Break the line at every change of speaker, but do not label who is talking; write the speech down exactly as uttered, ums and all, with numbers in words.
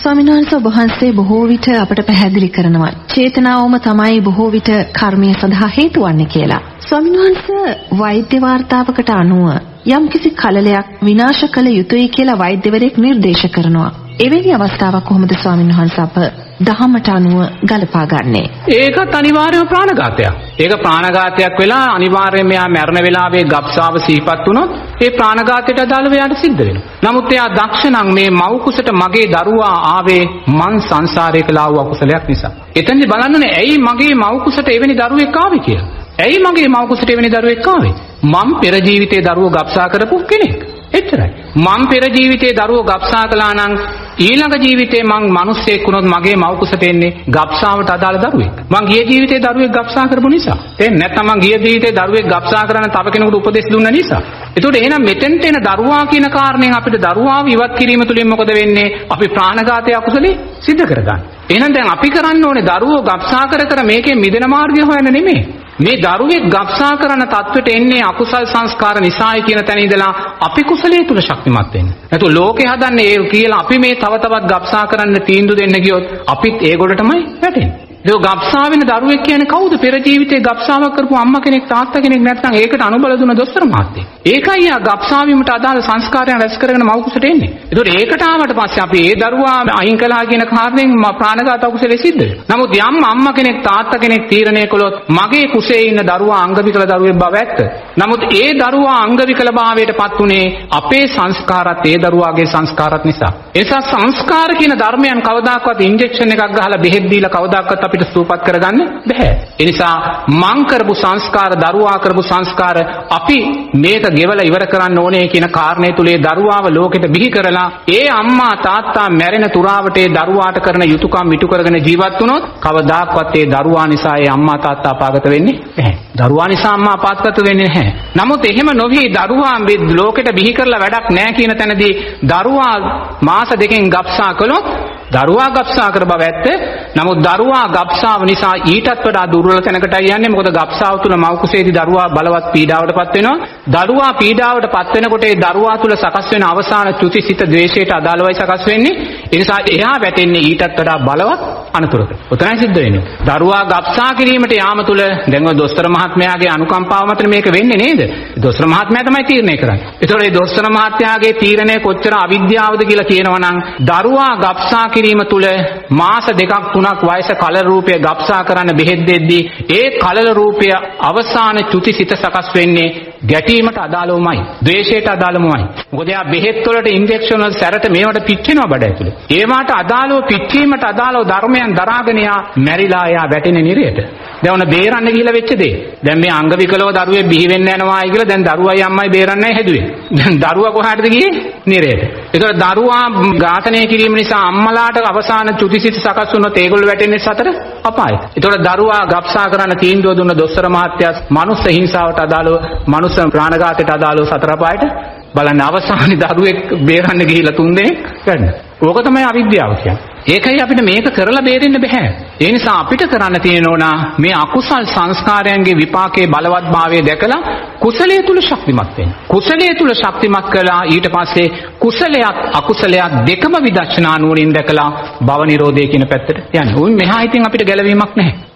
ස්වාමීන් වහන්සේ ඔබ වහන්සේ බොහෝ විට අපට පැහැදිලි කරනවා චේතනාවම තමයි බොහෝ විට කර්මය සඳහා හේතු වන්නේ කියලා. ස්වාමීන් වහන්සේ වෛද්‍ය වාර්තාවකට අනුව යම්කිසි කලලයක් විනාශ කළ යුතුයි කියලා වෛද්‍යවරයෙක් නිර්දේශ කරනවා. එවැනි අවස්ථාවක් කොහොමද ස්වාමීන් වහන්සේ අප දහමට අනුව ගලපා ගන්නේ?
ඒකත් අනිවාර්යව ප්‍රාණඝාතයක්. ඒක ප්‍රාණඝාතයක් වෙලා අනිවාර්යයෙන්ම යා මරණ වෙලාවේ ගබ්සාව සිහිපත් වුණොත් ඒ ප්‍රාණඝාතයට අදාළව යාට සිද්ධ වෙනවා. නමුත් එයා දක්ෂ නම් මේ මව් කුසට මගේ දරුවා ආවේ මං සංසාරේ කළා වූ අකුසලයක් නිසා. එතෙන්දි බලන්න ඇයි මගේ මව් කුසට එවැනි දරුවෙක් ආවේ කියලා. ඇයි මගේ මව් කුසට එවැනි දරුවෙක් ආවේ? මම පෙර ජීවිතේ දරුවෝ ගබ්සා කරපු කෙනෙක්. එච්චරයි. මම පෙර ජීවිතේ දරුවෝ ගබ්සා කළා නම් ඊළඟ ජීවිතේ මං මිනිස්සෙක් වුණොත් මගේ මව් කුසට එන්නේ ගබ්සාවට අදාළ දරුවෙක්. මං ගිය ජීවිතේ දරුවෙක් ගබ්සා කරපු නිසා. තේන්නේ නැත්නම් මං ගිය ජීවිතේ දරුවෙක් ගබ්සා කරන තව කෙනෙකුට උපදෙස් දුන්න නිසා. ඒතකොට එහෙනම් මෙතෙන්ට එන දරුවා කියන කාරණයෙන් අපිට දරුවාව ඉවත් කිරීම තුළින් මොකද වෙන්නේ? අපි ප්‍රාණඝාතය අකුසලේ සිද්ධ කරගන්න. එහෙනම් දැන් අපි කරන්න ඕනේ දරුවෝ ගබ්සා කර කර මේකෙන් මිදෙන මාර්ගය හොයන්න නෙමෙයි. මේ දරුවෙක් ගබ්සා කරන තත්වෙට එන්නේ අකුසල් සංස්කාර නිසායි කියන තැන ඉඳලා අපි කුසලයේ තුල ශක්තිමත් වෙන්න. නැතු ලෝකේ හදන්නේ ඒ කියලා අපි මේ තව තවත් ගබ්සා කරන්න තීන්දුව දෙන්න ගියොත් අපිත් ඒගොල්ලටමයි වැටෙන්නේ. ඒ ගබ්සා වෙන දරුවෙක් කියන්නේ කවුද? පෙර ජීවිතේ ගබ්සාවක් කරපු අම්මා කෙනෙක් තාත්තා කෙනෙක් නැත්නම් ඒකට අනුබල දුන දොස්තර මහත්තයෙක්. ඒකයි ආ ගබ්සා වීමට අදාළ සංස්කාරයන් රැස් කරගෙන මව් කුසට එන්නේ. ඒතකොට ඒකට ආවට පස්සේ අපි ඒ දරුවා අයින් කළා කියන කාරණයෙන් ප්‍රාණඝාත අකුසලෙ සිද්ධ වෙනවා. නමුත් යම් අම්මා කෙනෙක් තාත්තා කෙනෙක් තීරණය කළොත් මගේ කුසේ ඉන්න දරුවා අංග විකල දරුවෙක් බව ඇත්ත. නමුත් ඒ දරුවා අංග විකල භාවයටපත් උනේ අපේ සංස්කාරات ඒ දරුවාගේ සංස්කාරات නිසා. ඒ නිසා සංස්කාර කියන ධර්මයන් කවදාකවත් ඉන්ජෙක්ෂන් එකක් ගහලා බෙහෙත් දීලා කවදාකවත් අපිට සූපත් කරගන්න බෑ. ඒ නිසා මං කරපු සංස්කාර දරුවා කරපු සංස්කාර අපි මේක ගෙවලා ඉවර කරන්න ඕනේ කියන කාරණේ තුලේ දරුවාව ලෝකෙට බිහි කරලා ඒ අම්මා තාත්තා මැරෙන තුරාවට ඒ දරුවාට කරන යුතුයකම් ඉටු කරගෙන ජීවත් වුණොත් කවදාක්වත් ඒ දරුවා නිසා ඒ අම්මා තාත්තා අපාගත වෙන්නේ නැහැ. දරුවා නිසා අම්මා අපාගත වෙන්නේ නැහැ. නමුත් එහෙම නොවි දරුවා මේ ලෝකෙට බිහි කරලා වැඩක් නැහැ කියන තැනදී දරුවා මාස දෙකෙන් ගබ්සා කළොත් දරුවා ගබ්සා කර බව ඇත්ත. නමුත් දරුවා ගබ්සාව නිසා ඊටත් වඩා දුර්වල තැනකටයි යන්නේ. මොකද ගබ්සාව තුළ මව් කුසේදී දරුවා බලවත් පීඩාවටපත් වෙනවා. දරුවා පීඩාවටපත් වෙනකොට ඒ දරුවා තුළ සකස් වෙන අවසාන චුතිසිත ද්වේෂයට අදාළවයි සකස් වෙන්නේ. ඒ නිසා එයා වැටෙන්නේ ඊටත් වඩා බලවත් අනතුරකට. උතනයි සිද්ධ වෙන්නේ. දරුවා ගබ්සා කිරීමට යාම තුළ දැන් ඔය දොස්තර මහත්මයාගේ අනුකම්පාව මත මේක වෙන්නේ නේද? දොස්තර මහත්මයා තමයි තීරණය කරන්නේ. ඒතකොට ඒ දොස්තර මහත්මයාගේ තීරණය කොච්චර අවිද්‍යාවද කියලා කියනවා නම් දරුවා ගබ්සා කිරීම තුළ මාස දෙකක් තුනක් වයස කලල රූපය ගබ්සා කරන්න බෙහෙත් දෙද්දී ඒ කලල රූපය අවසාන චුතිසිත සකස් වෙන්නේ ගැටීමට අදාළවමයි, ද්වේෂයට අදාළවමයි. මොකද එයා බෙහෙත් වලට ඉන්ජෙක්ෂන් වල සැරට මේවට පිච්චෙනවා බඩ ඇතුලේ. ඒවට අදාළව පිච්චීමට අදාළව ධර්මයන් දරාගෙන යා මැරිලා යා වැටෙන්නේ නිරයට. දැන් ඔන්න බේරන්න ගිහිල්ලා වෙච්ච දේ. දැන් මේ අංග විකලව දරුවේ බිහි වෙන්න යනවායි කියලා දැන් දරුවයි අම්මයි බේරන්නයි හැදුවේ. දැන් දරුවා කොහාටද ගියේ? නිරයට. ඒතකොට දරුවා ඝාතනය කිරීම නිසා අම්මලාට අවසාන චුතිසිත සකස් වුණොත් ඒගොල්ලෝ වැටෙන්නේ සතර අපායට. ඒතකොට දරුවා ගබ්සා කරන්න තීන්දුව දුන්න දොස්තර මහත්තයා මනුස්ස හිංසාවට අදාළව මනුස්ස ප්‍රාණඝාතයට අදාළව සතර අපායට බලන්න අවසානයේ දරුවෙක් බේරන්න ගිහිල්ලා තුන් දෙනෙක් ගන්න. ඕක තමයි අවිද්‍යාව කියන්නේ. ඒකයි අපිට මේක කරලා බේරෙන්න බෑ. ඒ නිසා අපිට කරන්න තියෙනවා මේ අකුසල් සංස්කාරයන්ගේ විපාකයේ බලවත්භාවය දැකලා කුසලයේ තුල ශක්තිමත් වෙන්න. කුසලයේ තුල ශක්තිමත් කළා ඊට පස්සේ කුසලයක් අකුසලයක් දෙකම විදර්ශනා නුවණින් දැකලා භව නිරෝධය කියන පැත්තට යන්නේ. උන් මෙහා ඉතින් අපිට ගැලවීමක් නැහැ.